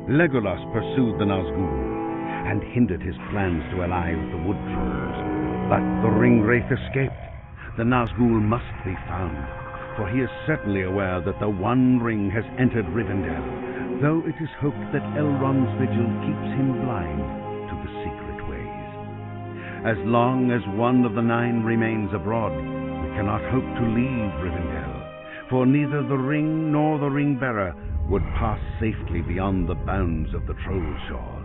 Legolas pursued the Nazgul and hindered his plans to ally with the wood trolls. But the Ringwraith escaped. The Nazgul must be found, for he is certainly aware that the One Ring has entered Rivendell, though it is hoped that Elrond's vigil keeps him blind to the secret ways. As long as one of the 9 remains abroad, we cannot hope to leave Rivendell, for neither the ring nor the ring-bearer would pass safely beyond the bounds of the Trollshaw.